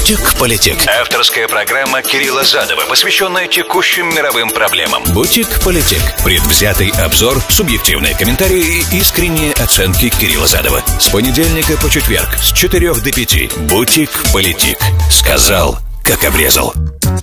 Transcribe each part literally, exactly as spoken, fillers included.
Бутик-политик. Авторская программа Кирилла Задова, посвященная текущим мировым проблемам. Бутик-политик. Предвзятый обзор, субъективные комментарии и искренние оценки Кирилла Задова. С понедельника по четверг с четырёх до пяти. Бутик-политик. Сказал, как обрезал.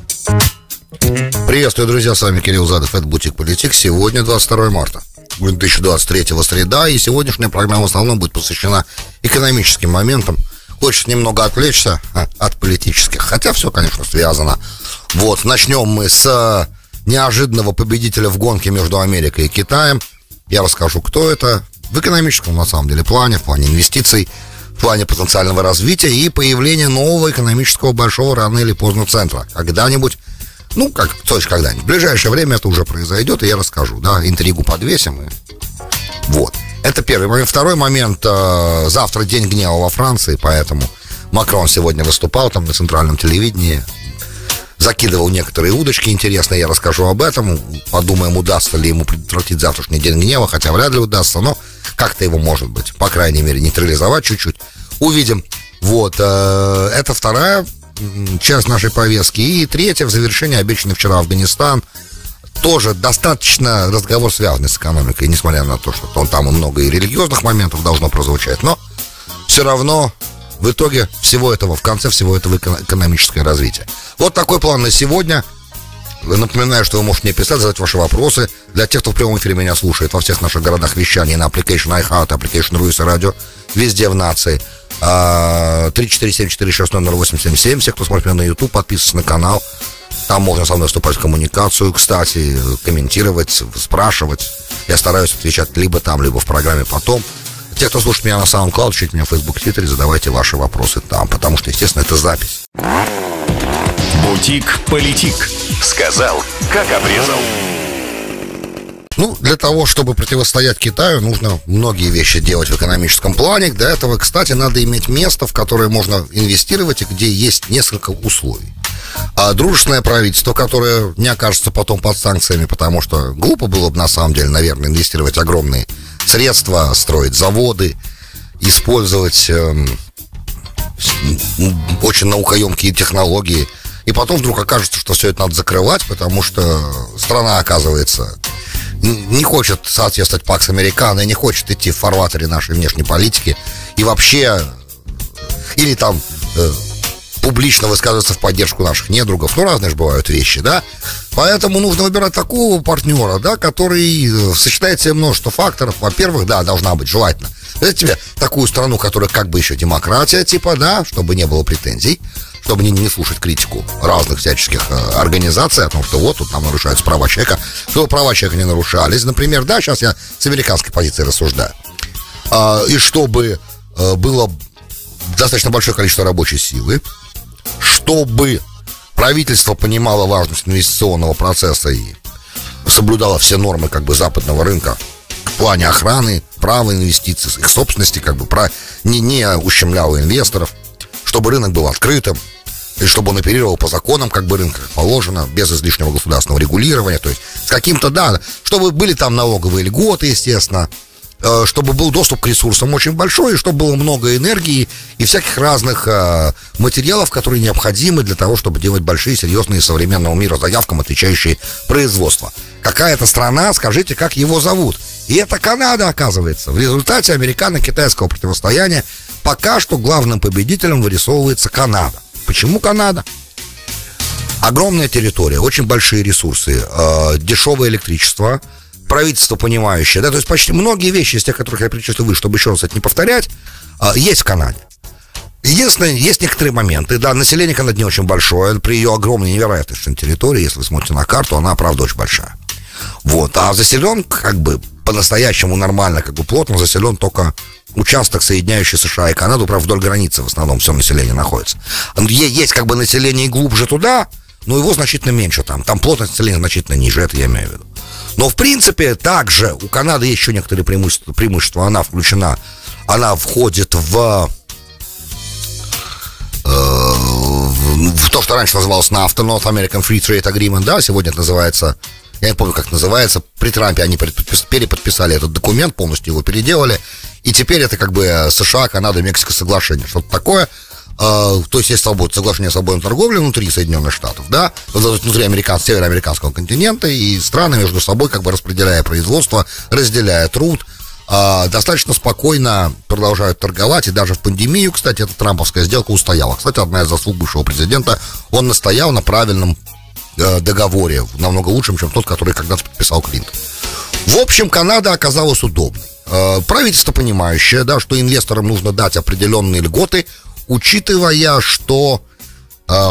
Приветствую, друзья, с вами Кирилл Задов, это Бутик-политик. Сегодня двадцать второе марта две тысячи двадцать третьего, среда. И сегодняшняя программа в основном будет посвящена экономическим моментам. Хочется немного отвлечься а, от политических, хотя все, конечно, связано. Вот, начнем мы с неожиданного победителя в гонке между Америкой и Китаем. Я расскажу, кто это в экономическом, на самом деле, плане, в плане инвестиций, в плане потенциального развития и появления нового экономического большого рано или поздно центра. Когда-нибудь, ну, как, то есть когда-нибудь, в ближайшее время это уже произойдет, и я расскажу, да, интригу подвесим, и вот. Это первый момент. Второй момент. Э, завтра день гнева во Франции, поэтому Макрон сегодня выступал там на центральном телевидении, закидывал некоторые удочки интересные, я расскажу об этом. Подумаем, удастся ли ему предотвратить завтрашний день гнева, хотя вряд ли удастся, но как-то его, может быть, по крайней мере, нейтрализовать чуть-чуть. Увидим. Вот. Э, это вторая часть нашей повестки. И третья, в завершении, обещанный вчера Афганистан. Тоже достаточно разговор, связанный с экономикой, несмотря на то, что он, там и много и религиозных моментов должно прозвучать, но все равно в итоге всего этого, в конце всего этого экономическое развитие. Вот такой план на сегодня. Напоминаю, что вы можете мне писать, задать ваши вопросы. Для тех, кто в прямом эфире меня слушает во всех наших городах вещания, на application iHeart, application Руиса Радио, везде в нации. три четыре семь четыре шесть ноль ноль восемь семь семь. Все, кто смотрит меня на YouTube, подписывайтесь на канал. Там можно со мной вступать в коммуникацию, кстати, комментировать, спрашивать. Я стараюсь отвечать либо там, либо в программе потом. Те, кто слушает меня на SoundCloud, ищите меня в Facebook, Твиттере, задавайте ваши вопросы там, потому что, естественно, это запись. Бутик-политик. Сказал, как обрезал. Ну, для того, чтобы противостоять Китаю, нужно многие вещи делать в экономическом плане. Для этого, кстати, надо иметь место, в которое можно инвестировать и где есть несколько условий. А дружественное правительство, которое не окажется потом под санкциями, потому что глупо было бы, на самом деле, наверное, инвестировать огромные средства, строить заводы, использовать э, очень наукоемкие технологии, и потом вдруг окажется, что все это надо закрывать, потому что страна, оказывается, не хочет соответствовать Пакс Американо и не хочет идти в фарватере нашей внешней политики, и вообще, или там э, публично высказываться в поддержку наших недругов. Ну, разные же бывают вещи, да? Поэтому нужно выбирать такого партнера, да, который сочетает в себе множество факторов. Во-первых, да, должна быть желательно. Это тебе такую страну, которая как бы еще демократия, типа, да, чтобы не было претензий, чтобы не, не слушать критику разных всяческих э, организаций о том, что вот тут нам нарушаются права человека, чтобы права человека не нарушались, например, да, сейчас я с американской позиции рассуждаю. А, и чтобы э, было достаточно большое количество рабочей силы, чтобы правительство понимало важность инвестиционного процесса и соблюдало все нормы как бы западного рынка в плане охраны, права инвестиций, их собственности, как бы про, не, не ущемляло инвесторов, чтобы рынок был открытым, и чтобы он оперировал по законам, как бы рынка, как положено, без излишнего государственного регулирования, то есть с каким-то, да, чтобы были там налоговые льготы, естественно, чтобы был доступ к ресурсам очень большой, и чтобы было много энергии и всяких разных э, материалов, которые необходимы для того, чтобы делать большие, серьезные современного мира заявкам, отвечающие производство. Какая-то страна, скажите, как его зовут? И это Канада, оказывается. В результате американо-китайского противостояния пока что главным победителем вырисовывается Канада. Почему Канада? Огромная территория, очень большие ресурсы, э, дешевое электричество, правительство понимающее, да, то есть почти многие вещи из тех, которых я перечислил, чтобы еще раз это не повторять, есть в Канаде. Единственное, есть некоторые моменты, да, население Канады не очень большое, при ее огромной невероятной территории, если вы смотрите на карту, она, правда, очень большая. Вот, а заселен, как бы, по-настоящему нормально, как бы, плотно заселен только участок, соединяющий США и Канаду, правда, вдоль границы в основном все население находится. Есть, как бы, население глубже туда, но его значительно меньше там, там плотность населения значительно ниже, это я имею в виду. Но, в принципе, также у Канады есть еще некоторые преимущества, преимущества. Она включена, она входит в, э, в, в то, что раньше называлось нафта, North American Free Trade Agreement, да, сегодня это называется, я не помню, как называется, при Трампе они переподписали этот документ, полностью его переделали, и теперь это как бы США, Канада, Мексика соглашение, что-то такое. то есть есть свобода, соглашение о свободной торговле внутри Соединенных Штатов, да, внутри американ, североамериканского континента, и страны между собой, как бы распределяя производство, разделяя труд, достаточно спокойно продолжают торговать, и даже в пандемию, кстати, эта трамповская сделка устояла. Кстати, одна из заслуг бывшего президента, он настоял на правильном э, договоре, намного лучшем, чем тот, который когда-то подписал Клинтон. В общем, Канада оказалась удобной. Э, правительство, понимающее, да, что инвесторам нужно дать определенные льготы, учитывая, что э,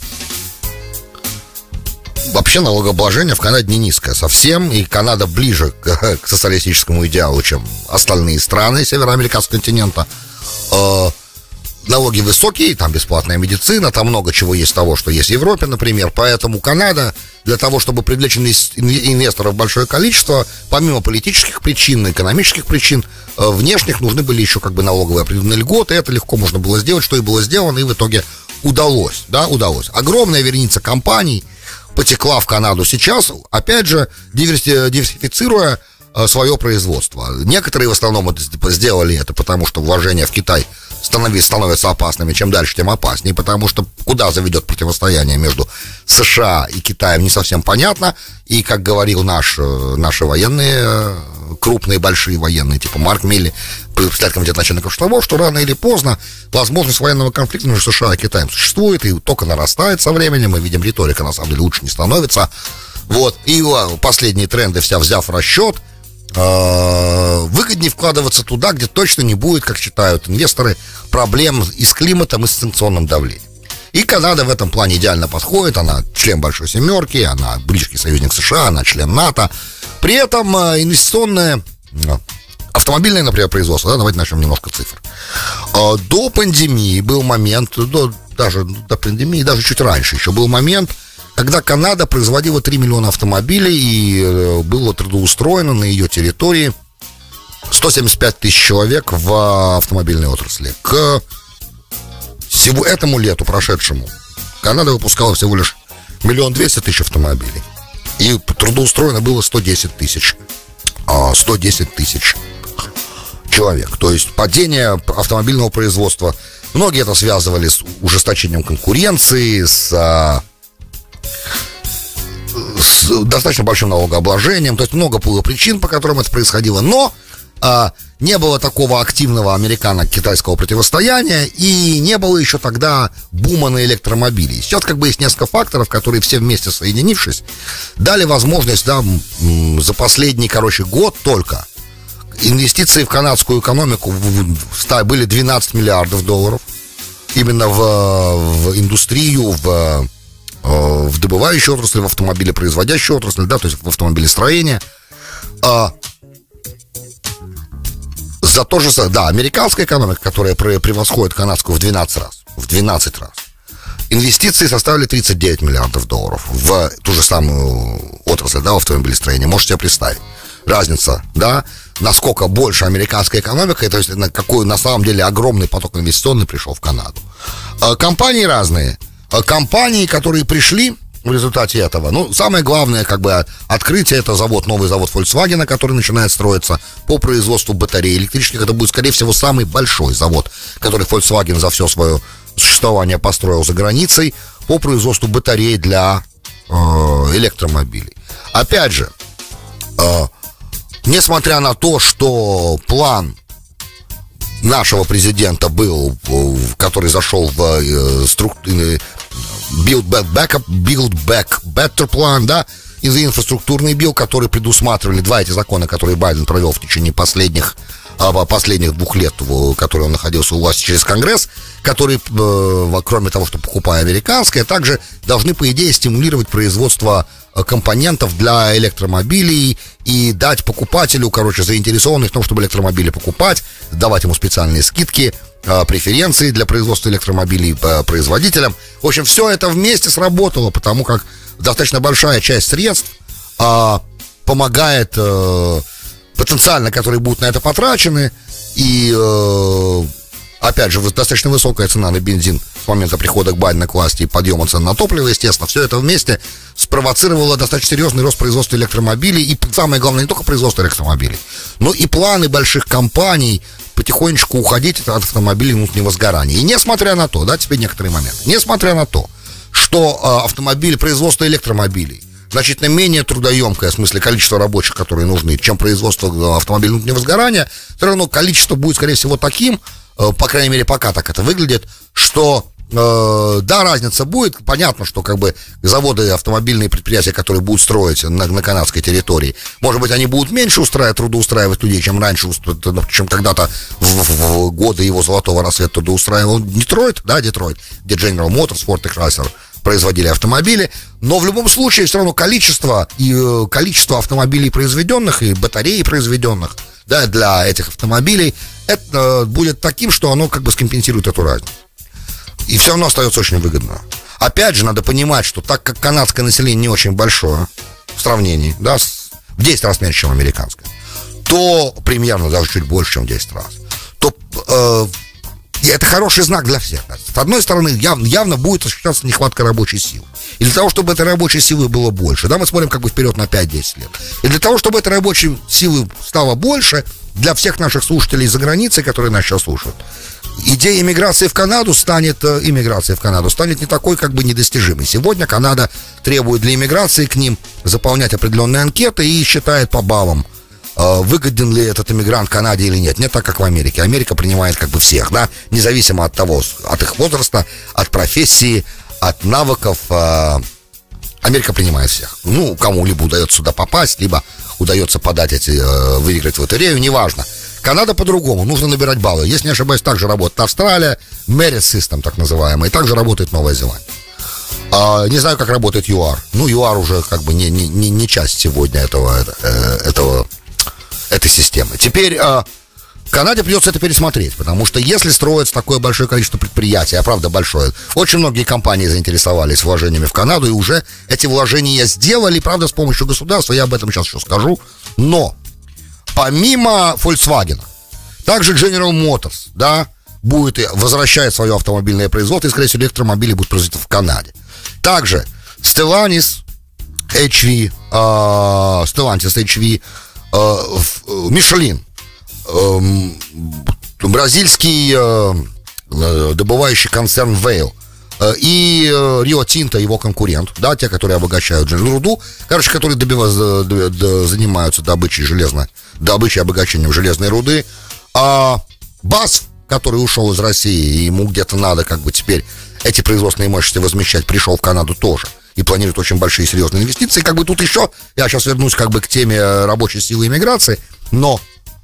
вообще налогообложение в Канаде не низкое совсем, и Канада ближе к, к социалистическому идеалу, чем остальные страны североамериканского континента. Э, налоги высокие, там бесплатная медицина, там много чего есть того, что есть в Европе, например. Поэтому Канада для того, чтобы привлечь инвесторов большое количество, помимо политических причин, экономических причин, э, внешних, нужны были еще как бы налоговые определенные льготы. Это легко можно было сделать, что и было сделано, и в итоге удалось, да, удалось. Огромная вереница компаний потекла в Канаду сейчас, опять же, диверсифицируя э, свое производство. Некоторые в основном это, типа, сделали это, потому что вложения в Китай станови, становятся опасными. Чем дальше, тем опаснее, потому что куда заведет противостояние между США и Китаем, не совсем понятно. И, как говорил наш, наши военные, крупные, большие военные, типа Марк Милли, председатель комитета начальников штабов, что рано или поздно возможность военного конфликта между США и Китаем существует и только нарастает со временем. Мы видим, риторика на самом деле лучше не становится. Вот. И последние тренды, вся взяв в расчет, выгоднее вкладываться туда, где точно не будет, как считают инвесторы, проблем и с климатом, и с санкционным давлением. И Канада в этом плане идеально подходит. Она член Большой Семерки, она близкий союзник США, она член НАТО. При этом инвестиционное, автомобильное, например, производство, да, давайте начнем немножко цифр. До пандемии был момент, до, даже до пандемии, даже чуть раньше еще был момент, когда Канада производила три миллиона автомобилей и было трудоустроено на ее территории сто семьдесят пять тысяч человек в автомобильной отрасли. К всему этому лету прошедшему Канада выпускала всего лишь миллион двести тысяч автомобилей. И трудоустроено было сто десять тысяч. сто десять тысяч человек. То есть падение автомобильного производства. Многие это связывали с ужесточением конкуренции, с, с достаточно большим налогообложением. То есть много было причин, по которым это происходило. Но а, не было такого активного американо-китайского противостояния, и не было еще тогда бума на электромобили. Сейчас как бы есть несколько факторов, которые все вместе соединившись, дали возможность, да, за последний, короче, год только инвестиции в канадскую экономику были двенадцать миллиардов долларов. Именно в, в индустрию, в, в добывающую отрасль, в автомобилепроизводящую отрасль, да, то есть в автомобилестроение. За то же самое, да, американская экономика, которая превосходит канадскую в двенадцать раз, в двенадцать раз. Инвестиции составили тридцать девять миллиардов долларов в ту же самую отрасль, да, автомобилестроения. Можете себе представить разница, да, насколько больше американская экономика, то есть на какой на самом деле огромный поток инвестиционный пришел в Канаду. Компании разные. Компании, которые пришли в результате этого, ну, самое главное, как бы, открытие, это завод, новый завод Volkswagen, который начинает строиться по производству батарей электрических. Это будет, скорее всего, самый большой завод, который Volkswagen за все свое существование построил за границей по производству батарей для э, электромобилей. Опять же, э, несмотря на то, что план нашего президента был, который зашел в э, структуру Build Back, back, build back Better план, да, и за инфраструктурный билл, который предусматривали два эти закона, которые Байден провел в течение последних, последних двух лет, которые он находился у власти через Конгресс, которые, кроме того, что покупая американское, также должны, по идее, стимулировать производство компонентов для электромобилей и дать покупателю, короче, заинтересованных в том, чтобы электромобили покупать, давать ему специальные скидки, преференции для производства электромобилей производителям. В общем, все это вместе сработало, потому как достаточно большая часть средств а, помогает а, потенциально, которые будут на это потрачены, и а, опять же, достаточно высокая цена на бензин с момента прихода к Байдена к власти и подъема цен на топливо, естественно, все это вместе спровоцировало достаточно серьезный рост производства электромобилей, и самое главное, не только производство электромобилей, но и планы больших компаний потихонечку уходить от автомобилей внутреннего сгорания. И несмотря на то, да, теперь некоторые моменты, несмотря на то, что э, автомобили, производство электромобилей значительно менее трудоемкое, в смысле количество рабочих, которые нужны, чем производство автомобилей внутреннего сгорания, все равно количество будет, скорее всего, таким, э, по крайней мере, пока так это выглядит, что э, да, разница будет. Понятно, что как бы заводы, автомобильные предприятия, которые будут строить на, на канадской территории, может быть, они будут меньше устраивать, трудоустраивать людей, чем раньше, чем когда-то в, в, в годы его золотого рассвета трудоустраивал Детройт, да, Детройт, где General Motors, Ford и Chrysler производили автомобили, но в любом случае все равно количество и э, количество автомобилей произведенных и батарей произведенных, да, для этих автомобилей, это э, будет таким, что оно как бы скомпенсирует эту разницу. И все равно остается очень выгодно. Опять же, надо понимать, что так как канадское население не очень большое в сравнении, да, с, в десять раз меньше, чем американское, то примерно даже чуть больше, чем в десять раз, то э, и это хороший знак для всех. С одной стороны, яв, явно будет ощущаться нехватка рабочей силы. И для того, чтобы этой рабочей силы было больше, да, мы смотрим как бы вперед на пять-десять лет. И для того, чтобы этой рабочей силы стало больше, для всех наших слушателей за границей, которые нас сейчас слушают, идея иммиграции в Канаду станет, иммиграция в Канаду станет не такой как бы недостижимой. Сегодня Канада требует для иммиграции к ним заполнять определенные анкеты и считает по баллам, выгоден ли этот иммигрант Канаде или нет. Не так, как в Америке. Америка принимает как бы всех, да, независимо от того, от их возраста, от профессии, от навыков. Америка принимает всех. Ну, кому либо удается сюда попасть, либо удается подать эти, выиграть в лотерею, неважно. Канада по-другому, нужно набирать баллы. Если не ошибаюсь, также работает Австралия, Merit System, так называемый, и также работает Новая Зеландия. А, не знаю, как работает ЮАР. Ну, ЮАР уже как бы не, не, не часть сегодня этого, этого этой системы. Теперь э, Канаде придется это пересмотреть, потому что если строится такое большое количество предприятий, а правда большое, очень многие компании заинтересовались вложениями в Канаду, и уже эти вложения сделали, правда, с помощью государства, я об этом сейчас еще скажу, но помимо Volkswagen, также General Motors, да, будет возвращать свое автомобильное производство, и, скорее всего, электромобили будут производиться в Канаде. Также Stellantis, эйч ви, э, Stellantis, эйч ви, Мишелин, бразильский добывающий концерн Вейл и Рио Тинто, его конкурент, да, те, которые обогащают руду, короче, которые добивают, занимаются добычей железной, добычей и обогащением железной руды, а БАСФ, который ушел из России, и ему где-то надо как бы теперь эти производственные мощности возмещать, пришел в Канаду тоже и планирует очень большие серьезные инвестиции. Как бы тут еще, я сейчас вернусь как бы к теме рабочей силы иммиграции, но,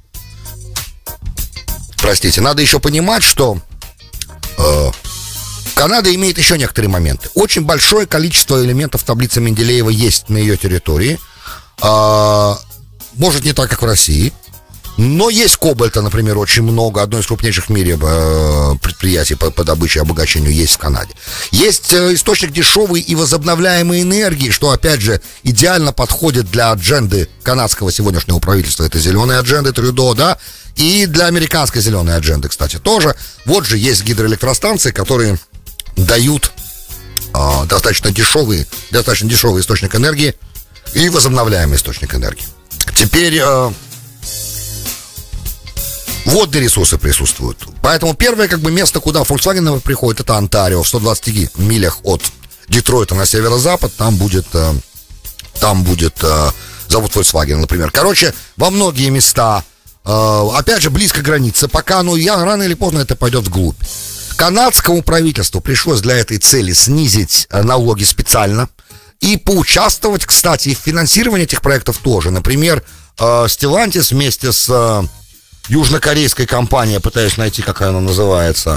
простите, надо еще понимать, что э, Канада имеет еще некоторые моменты. Очень большое количество элементов таблицы Менделеева есть на ее территории. Э, может, не так, как в России, но есть кобальта, например, очень много. Одно из крупнейших в мире э, предприятий по, по добыче и обогащению есть в Канаде. Есть э, источник дешевой и возобновляемой энергии, что, опять же, идеально подходит для адженды канадского сегодняшнего правительства. Это зеленая адженда Трюдо, да, и для американской зеленой адженды, кстати, тоже. Вот же есть гидроэлектростанции, которые дают э, достаточно дешевый, достаточно дешевый источник энергии и возобновляемый источник энергии. Теперь... Э, Водные ресурсы присутствуют. Поэтому первое как бы место, куда Volkswagen приходит, это Онтарио. В ста двадцати милях от Детройта на северо-запад. Там будет, там будет завод Volkswagen, например. Короче, во многие места, опять же, близко к границе. Пока, ну, я, рано или поздно это пойдет вглубь. Канадскому правительству пришлось для этой цели снизить налоги специально и поучаствовать, кстати, и в финансировании этих проектов тоже. Например, Stellantis вместе с южнокорейской компанией, пытаюсь найти, как она называется,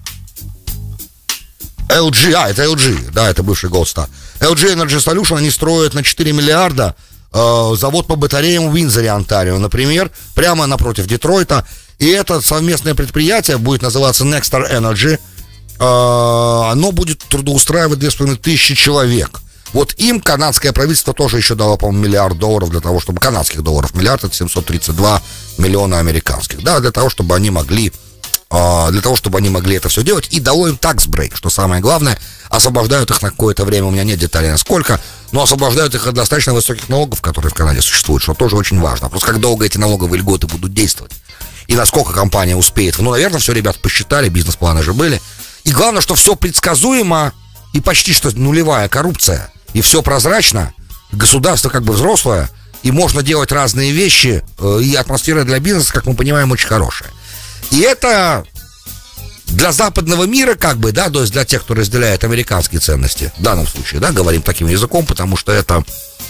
эл джи, а, это эл джи, да, это бывший Gold Star. эл джи Energy Solution, они строят на четыре миллиарда э, завод по батареям в Уиндзоре, Онтарио, например, прямо напротив Детройта. И это совместное предприятие будет называться Nexstar Energy. Э, оно будет трудоустраивать две с половиной тысячи человек. Вот им канадское правительство тоже еще дало, по-моему, миллиард долларов для того, чтобы... Канадских долларов, миллиард, это семьсот тридцать два миллиона американских. Да, для того, чтобы они могли... Э, для того, чтобы они могли это все делать. И дало им tax break, что самое главное. Освобождают их на какое-то время, у меня нет деталей насколько, но освобождают их от достаточно высоких налогов, которые в Канаде существуют, что тоже очень важно. Просто как долго эти налоговые льготы будут действовать. и насколько компания успеет. Ну, наверное, все ребята посчитали, бизнес-планы же были. И главное, что все предсказуемо, и почти что нулевая коррупция, и все прозрачно, государство как бы взрослое, и можно делать разные вещи, и атмосфера для бизнеса, как мы понимаем, очень хорошая. И это для западного мира, как бы, да, то есть для тех, кто разделяет американские ценности, в данном случае, да, говорим таким языком, потому что это,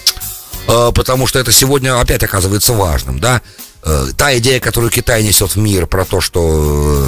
э, потому что это сегодня опять оказывается важным, да. Э, та идея, которую Китай несет в мир, про то, что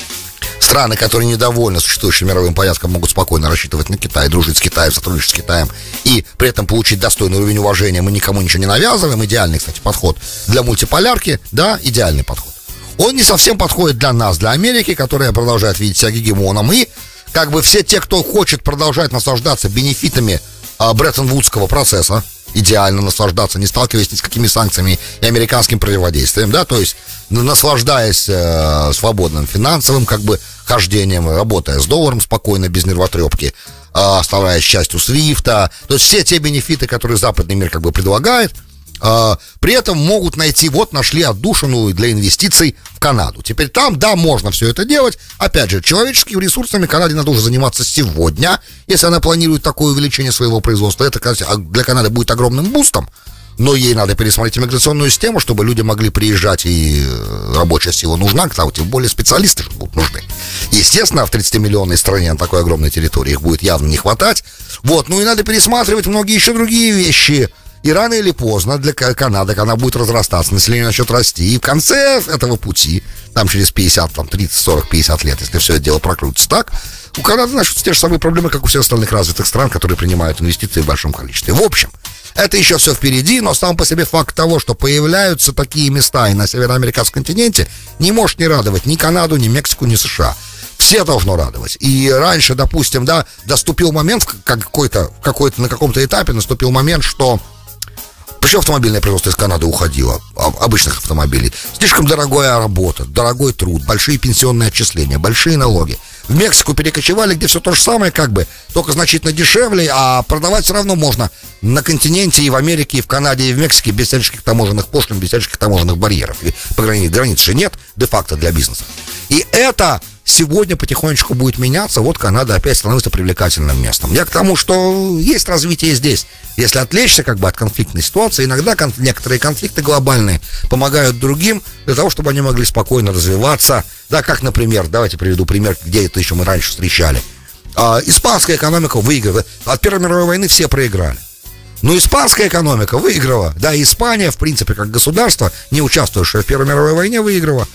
э, страны, которые недовольны существующим мировым порядком, могут спокойно рассчитывать на Китай, дружить с Китаем, сотрудничать с Китаем и при этом получить достойный уровень уважения. Мы никому ничего не навязываем. Идеальный, кстати, подход для мультиполярки, да, идеальный подход. Он не совсем подходит для нас, для Америки, которая продолжает видеть себя гегемоном. И как бы все те, кто хочет продолжать наслаждаться бенефитами а, Бреттон-Вудского процесса, идеально наслаждаться, не сталкиваясь ни с какими санкциями и американским противодействием, да, то есть наслаждаясь э, свободным финансовым как бы хождением, работая с долларом спокойно, без нервотрепки, э, оставаясь частью свифта, то есть все те бенефиты, которые западный мир как бы предлагает, э, при этом могут найти, вот нашли отдушину для инвестиций в Канаду. Теперь там, да, можно все это делать. Опять же, человеческими ресурсами Канаде надо уже заниматься сегодня, если она планирует такое увеличение своего производства. Это для Канады будет огромным бустом, но ей надо пересмотреть иммиграционную систему, чтобы люди могли приезжать, и рабочая сила нужна, кстати, тем более специалисты же будут нужны. Естественно, в тридцатимиллионной стране на такой огромной территории их будет явно не хватать. Вот, ну и надо пересматривать многие еще другие вещи. И рано или поздно для Канады она будет разрастаться, население начнет расти. И в конце этого пути, там через пятьдесят, там тридцать, сорок, пятьдесят лет, если все это дело прокрутится так, у Канады начнутся те же самые проблемы, как у всех остальных развитых стран, которые принимают инвестиции в большом количестве. В общем, это еще все впереди, но сам по себе факт того, что появляются такие места и на североамериканском континенте, не может не радовать ни Канаду, ни Мексику, ни США. Все должно радовать. И раньше, допустим, да, доступил момент, как какой-то, какой-то, на каком-то этапе наступил момент, что почему автомобильное производство из Канады уходило, обычных автомобилей? Слишком дорогая работа, дорогой труд, большие пенсионные отчисления, большие налоги. В Мексику перекочевали, где все то же самое, как бы, только значительно дешевле, а продавать все равно можно на континенте и в Америке, и в Канаде, и в Мексике без всяческих таможенных пошлин, без всяческих таможенных барьеров. И по границе границ же нет де-факто для бизнеса. И это сегодня потихонечку будет меняться, вот Канада опять становится привлекательным местом. Я к тому, что есть развитие здесь. Если отвлечься как бы от конфликтной ситуации, иногда кон- некоторые конфликты глобальные помогают другим для того, чтобы они могли спокойно развиваться. Да, как, например, давайте приведу пример, где это еще мы раньше встречали. А, испанская экономика выиграла. От Первой мировой войны все проиграли. Но испанская экономика выиграла. Да, и Испания, в принципе, как государство, не участвующее в Первой мировой войне, выиграла.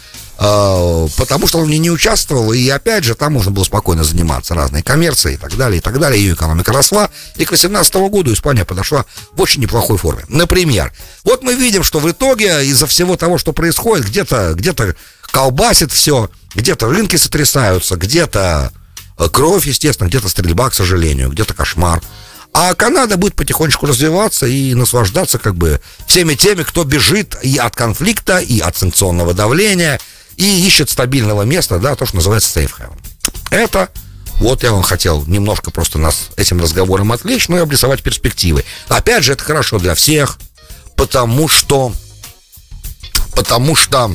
Потому что он в ней не участвовал, и опять же, там можно было спокойно заниматься разной коммерцией и так далее, и так далее. Ее экономика росла, и к восемнадцатому году Испания подошла в очень неплохой форме. Например, вот мы видим, что в итоге из-за всего того, что происходит, где-то, где-то колбасит все, где-то рынки сотрясаются, где-то кровь, естественно, где-то стрельба, к сожалению, где-то кошмар. А Канада будет потихонечку развиваться и наслаждаться как бы всеми теми, кто бежит и от конфликта, и от санкционного давления, и ищет стабильного места, да, то, что называется safe haven. Это, вот я вам хотел немножко просто нас этим разговором отвлечь, но и обрисовать перспективы. Опять же, это хорошо для всех, потому что, потому что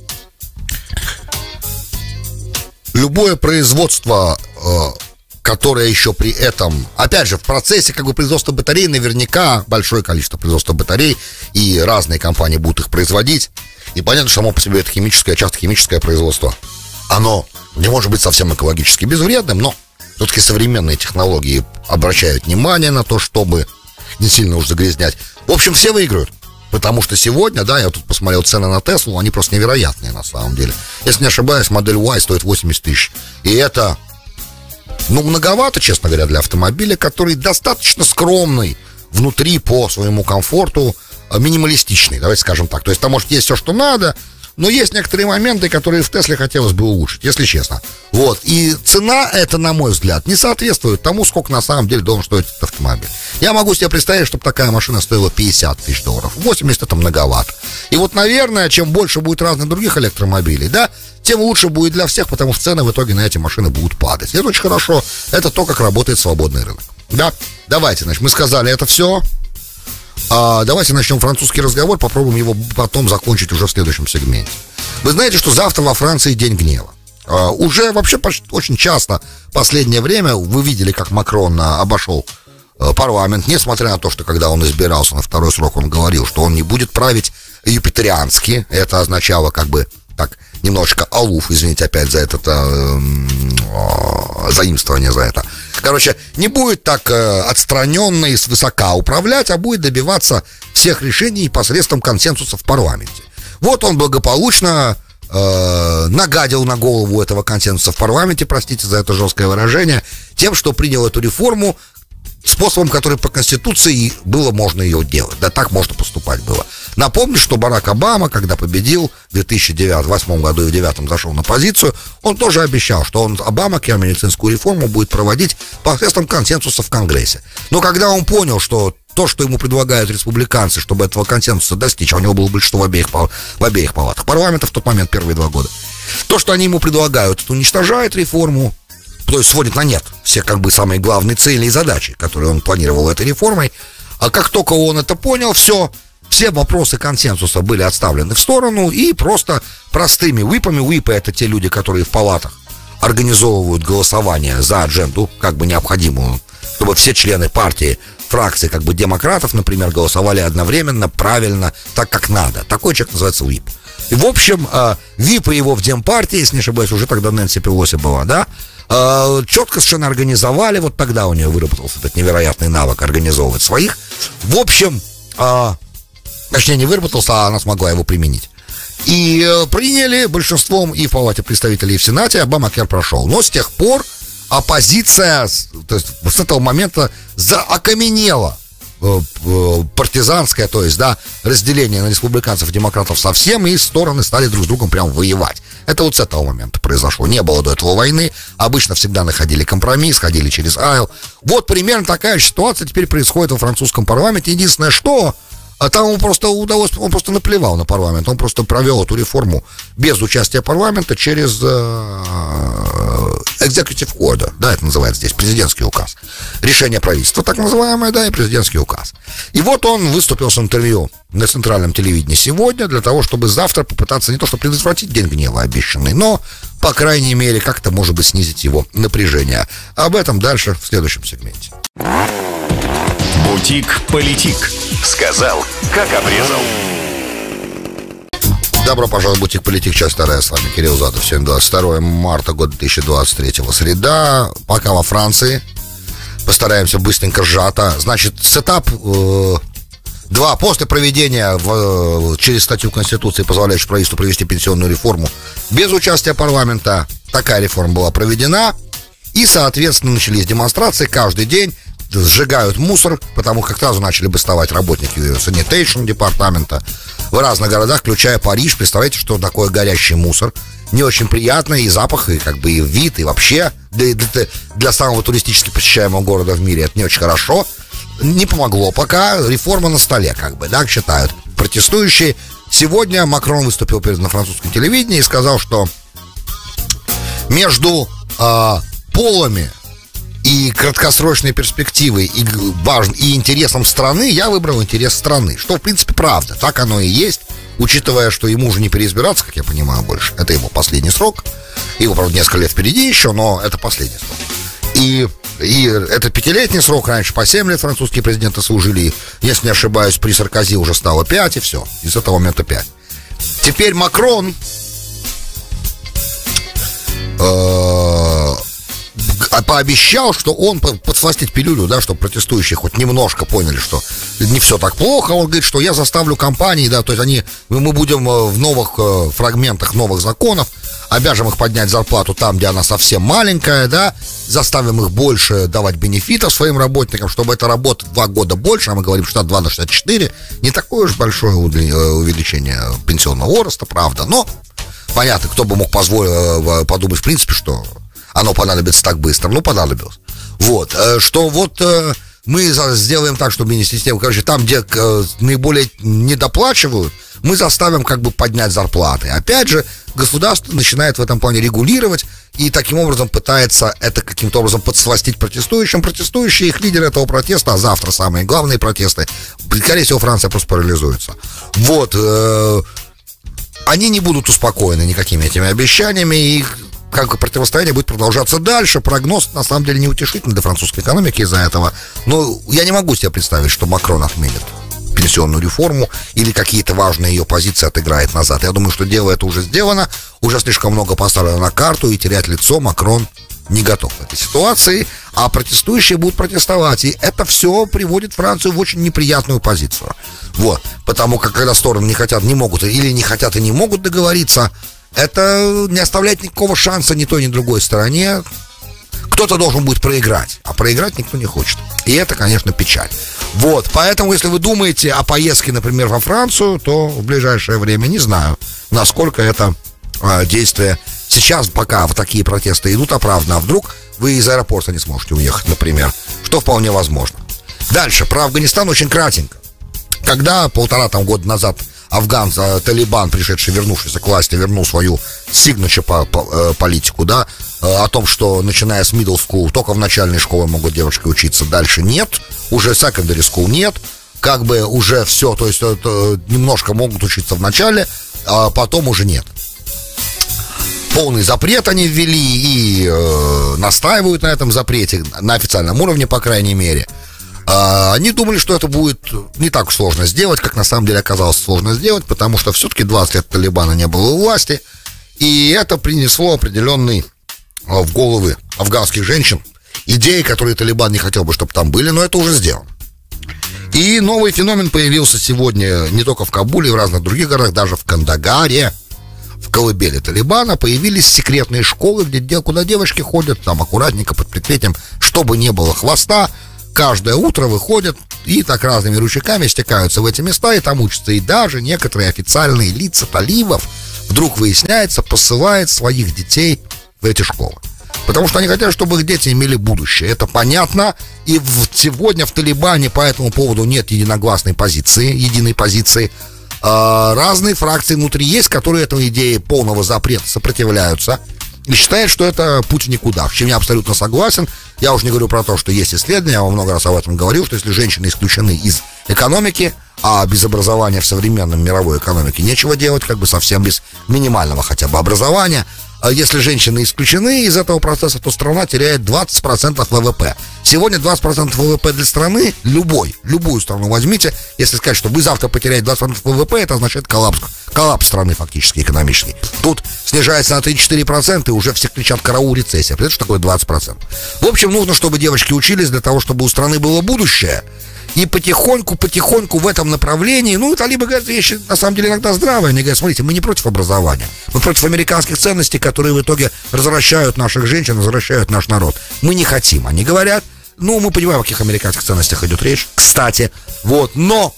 любое производство, э, которое еще при этом, опять же, в процессе как бы производства батарей наверняка большое количество производства батарей, и разные компании будут их производить. И понятно, что само по себе это химическое, часто химическое производство. Оно не может быть совсем экологически безвредным, но все-таки современные технологии обращают внимание на то, чтобы не сильно уж загрязнять. В общем, все выиграют. Потому что сегодня, да, я тут посмотрел цены на Теслу, они просто невероятные на самом деле. Если не ошибаюсь, модель Y стоит восемьдесят тысяч. И это, ну, многовато, честно говоря, для автомобиля, который достаточно скромный внутри по своему комфорту, минималистичный, давайте скажем так. То есть там, может, есть все, что надо, но есть некоторые моменты, которые в Тесле хотелось бы улучшить, если честно. Вот. И цена эта, на мой взгляд, не соответствует тому, сколько на самом деле должен стоить этот автомобиль. Я могу себе представить, чтобы такая машина стоила пятьдесят тысяч долларов. восемьдесят это многовато. И вот, наверное, чем больше будет разных других электромобилей, да, тем лучше будет для всех, потому что цены в итоге на эти машины будут падать. И это очень хорошо. Это то, как работает свободный рынок. Да, давайте, значит, мы сказали это все. А, давайте начнем французский разговор, попробуем его потом закончить уже в следующем сегменте. Вы знаете, что завтра во Франции день гнева. Uh, уже вообще почти, очень часто в последнее время вы видели, как Макрон uh, обошел uh, парламент, несмотря на то, что когда он избирался на второй срок, он говорил, что он не будет править юпитериански. Это означало как бы так немножечко алуф, извините опять за это uh, uh, заимствование за это. Короче, не будет так uh, отстраненно и свысока управлять, а будет добиваться всех решений посредством консенсуса в парламенте. Вот он благополучно нагадил на голову этого консенсуса в парламенте, простите за это жесткое выражение, тем, что принял эту реформу способом, который по Конституции было можно ее делать. Да, так можно поступать было. Напомню, что Барак Обама, когда победил в две тысячи восьмом году и в две тысячи девятом зашел на позицию, он тоже обещал, что он Обама медицинскую реформу будет проводить посредством консенсуса в Конгрессе. Но когда он понял, что то, что ему предлагают республиканцы, чтобы этого консенсуса достичь, а у него было большинство в обеих, в обеих палатах парламента в тот момент, первые два года, то, что они ему предлагают, это уничтожает реформу, то есть сводит на нет все как бы самые главные цели и задачи, которые он планировал этой реформой. А как только он это понял, все, все вопросы консенсуса были отставлены в сторону, и просто простыми уипами, уипы — это те люди, которые в палатах организовывают голосование за адженду, как бы необходимую, чтобы все члены партии, фракции, как бы демократов, например, голосовали одновременно, правильно, так как надо. Такой человек называется ВИП. И, в общем, э, ВИПы его в Демпартии, если не ошибаюсь, уже тогда Нэнси Пелоси была, да, э, четко совершенно организовали, вот тогда у нее выработался этот невероятный навык организовывать своих. В общем, э, точнее, не выработался, а она смогла его применить. И э, приняли большинством и в Палате представителей, и в Сенате, Обамакер прошел. Но с тех пор оппозиция, то есть с этого момента заокаменела э, э, партизанское, то есть, да, разделение на республиканцев и демократов совсем, и стороны стали друг с другом прям воевать. Это вот с этого момента произошло. Не было до этого войны, обычно всегда находили компромисс, ходили через айл. Вот примерно такая ситуация теперь происходит во французском парламенте. Единственное, что а там ему просто удалось, он просто наплевал на парламент, он просто провел эту реформу без участия парламента через э, executive order, да, это называется здесь, президентский указ. Решение правительства, так называемое, да, и президентский указ. И вот он выступил с интервью на центральном телевидении сегодня для того, чтобы завтра попытаться не то что предотвратить день гнева обещанный, но, по крайней мере, как-то, может быть, снизить его напряжение. Об этом дальше в следующем сегменте. Бутик-политик. Сказал, как обрезал. Добро пожаловать в Бутик-политик, часть вторая. С вами Кирилл Задов. Сегодня двадцать второе марта года две тысячи двадцать третьего. Среда. Пока во Франции. Постараемся быстренько, сжато. Значит, сетап э, два. После проведения в, через статью Конституции, позволяющую правительству провести пенсионную реформу без участия парламента, такая реформа была проведена. И, соответственно, начались демонстрации каждый день. Сжигают мусор, потому как сразу начали бастовать работники sanitation департамента в разных городах, включая Париж. Представляете, что такое горящий мусор? Не очень приятно, и запах, и как бы и вид, и вообще для, для, для самого туристически посещаемого города в мире это не очень хорошо. Не помогло пока, реформа на столе, как бы, да, считают протестующие. Сегодня Макрон выступил перед на французском телевидении и сказал, что между э, полами и краткосрочной перспективой, и, важен, и интересом страны, я выбрал интерес страны. Что, в принципе, правда. Так оно и есть. Учитывая, что ему уже не переизбираться, как я понимаю, больше. Это его последний срок. Его, правда, несколько лет впереди еще, но это последний срок. И, и это пятилетний срок. Раньше по семь лет французские президенты служили. Если не ошибаюсь, при Саркози уже стало пять, и все. И с этого момента пять. Теперь Макрон... Э- пообещал, что он подсластит пилюлю, да, чтобы протестующие хоть немножко поняли, что не все так плохо. Он говорит, что я заставлю компании, да, то есть они, мы будем в новых фрагментах новых законов, обяжем их поднять зарплату там, где она совсем маленькая, да, заставим их больше давать бенефитов своим работникам, чтобы эта работа два года больше, а мы говорим, что два на шестьдесят четыре, не такое уж большое увеличение пенсионного возраста, правда, но понятно, кто бы мог позволить подумать, в принципе, что оно понадобится так быстро. Ну, понадобилось. Вот. Что вот мы сделаем так, чтобы мини-система, короче, там, где наиболее недоплачивают, мы заставим как бы поднять зарплаты. Опять же, государство начинает в этом плане регулировать и таким образом пытается это каким-то образом подсластить протестующим. Протестующие, их лидеры этого протеста, а завтра самые главные протесты, скорее всего, Франция просто парализуется. Вот. они не будут успокоены никакими этими обещаниями, и как противостояние будет продолжаться дальше. Прогноз, на самом деле, неутешительный для французской экономики из-за этого. Но я не могу себе представить, что Макрон отменит пенсионную реформу или какие-то важные ее позиции отыграет назад. Я думаю, что дело это уже сделано, уже слишком много поставлено на карту, и терять лицо Макрон не готов в этой ситуации, а протестующие будут протестовать, и это все приводит Францию в очень неприятную позицию. Вот, потому как когда стороны не хотят, не могут, или не хотят и не могут договориться, это не оставляет никакого шанса ни той, ни другой стороне. Кто-то должен будет проиграть, а проиграть никто не хочет. И это, конечно, печаль. Вот, поэтому, если вы думаете о поездке, например, во Францию, то в ближайшее время, не знаю, насколько это э, действие сейчас, пока вот такие протесты идут, оправдано. А вдруг вы из аэропорта не сможете уехать, например, что вполне возможно. Дальше, про Афганистан очень кратенько. Когда полтора там года назад афган, Талибан, пришедший, вернувшийся к власти, вернул свою signature по, по, политику, да, о том, что начиная с middle school, только в начальной школе могут девочки учиться, дальше нет, уже secondary school нет, как бы уже все, то есть это, немножко могут учиться в начале, а потом уже нет. Полный запрет они ввели и э, настаивают на этом запрете, на официальном уровне, по крайней мере. Они думали, что это будет не так сложно сделать, как на самом деле оказалось сложно сделать, потому что все-таки двадцать лет Талибана не было у власти, и это принесло определенные в головы афганских женщин идеи, которые Талибан не хотел бы, чтобы там были, но это уже сделано. И новый феномен появился сегодня не только в Кабуле, в разных других городах, даже в Кандагаре, в колыбели Талибана, появились секретные школы, где, куда девочки ходят там аккуратненько под прикрытием, чтобы не было хвоста. Каждое утро выходят и так разными ручейками стекаются в эти места и там учатся. И даже некоторые официальные лица талибов, вдруг выясняется, посылают своих детей в эти школы. Потому что они хотят, чтобы их дети имели будущее. Это понятно. И в, сегодня в Талибане по этому поводу нет единогласной позиции, единой позиции. А, разные фракции внутри есть, которые этой идее полного запрета сопротивляются. И считает, что это путь в никуда, с чем я абсолютно согласен. Я уже не говорю про то, что есть исследования, я вам много раз об этом говорил, что если женщины исключены из экономики, а без образования в современном мировой экономике нечего делать, как бы совсем без минимального хотя бы образования, если женщины исключены из этого процесса, то страна теряет двадцать процентов вэ вэ пэ. Сегодня двадцать процентов вэ вэ пэ для страны, любой, любую страну возьмите, если сказать, что вы завтра потеряете двадцать процентов вэ вэ пэ, это означает коллапс, коллапс страны фактически экономический. Тут снижается на три-четыре процента, и уже все кричат караул, рецессия. Представляете, что такое двадцать процентов? В общем, нужно, чтобы девочки учились для того, чтобы у страны было будущее. И потихоньку, потихоньку в этом направлении, ну, талибы говорят вещи, на самом деле, иногда здравые. Они говорят, смотрите, мы не против образования. Мы против американских ценностей, которые в итоге развращают наших женщин, развращают наш народ. Мы не хотим. Они говорят, ну, мы понимаем, о каких американских ценностях идет речь, кстати. Вот, но,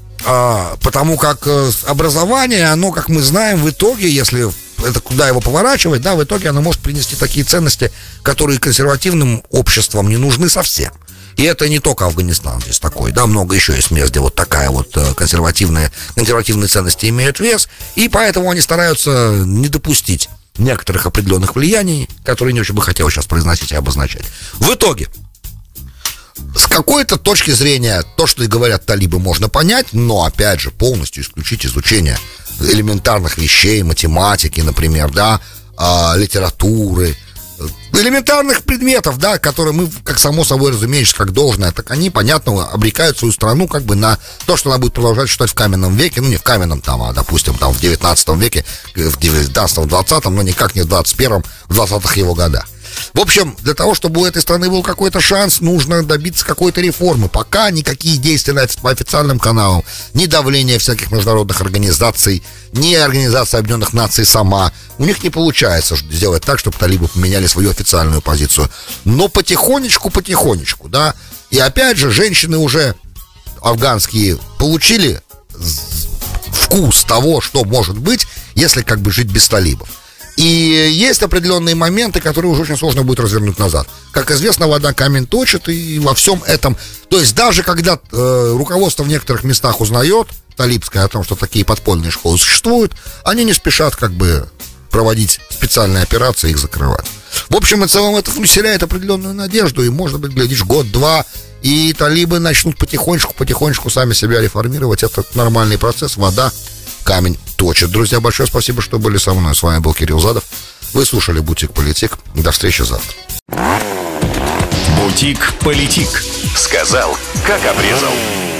а, потому как а, образование, оно, как мы знаем, в итоге, если это куда его поворачивать, да, в итоге оно может принести такие ценности, которые консервативным обществам не нужны совсем. И это не только Афганистан здесь такой, да, много еще есть мест, где вот такая вот консервативная, консервативные ценности имеют вес, и поэтому они стараются не допустить некоторых определенных влияний, которые не очень бы хотел сейчас произносить и обозначать. В итоге, с какой-то точки зрения, то, что и говорят талибы, можно понять, но, опять же, полностью исключить изучение элементарных вещей, математики, например, да, литературы, элементарных предметов, да, которые мы, как само собой разумеется, как должное, так они, понятно, обрекают свою страну как бы на то, что она будет продолжать считать в каменном веке, ну, не в каменном там, а, допустим, там в девятнадцатом веке, в девятнадцатом, двадцатом, но никак не в двадцать первом, в двадцатых его годах. В общем, для того, чтобы у этой страны был какой-то шанс, нужно добиться какой-то реформы. Пока никакие действия по официальным каналам, ни давление всяких международных организаций, ни Организация Объединенных Наций сама, у них не получается сделать так, чтобы талибы поменяли свою официальную позицию. Но потихонечку, потихонечку, да. И опять же, женщины уже афганские получили вкус того, что может быть, если как бы жить без талибов. И есть определенные моменты, которые уже очень сложно будет развернуть назад. Как известно, вода камень точит, и во всем этом... То есть даже когда э, руководство в некоторых местах узнает, талибское, о том, что такие подпольные школы существуют, они не спешат как бы проводить специальные операции и их закрывать. В общем и целом это вселяет определенную надежду, и может быть, глядишь, год-два, и талибы начнут потихонечку-потихонечку сами себя реформировать. Это нормальный процесс, вода камень точит. Друзья, большое спасибо, что были со мной. С вами был Кирилл Задов. Вы слушали «Бутик-Политик». До встречи завтра. «Бутик-Политик». Сказал, как обрезал.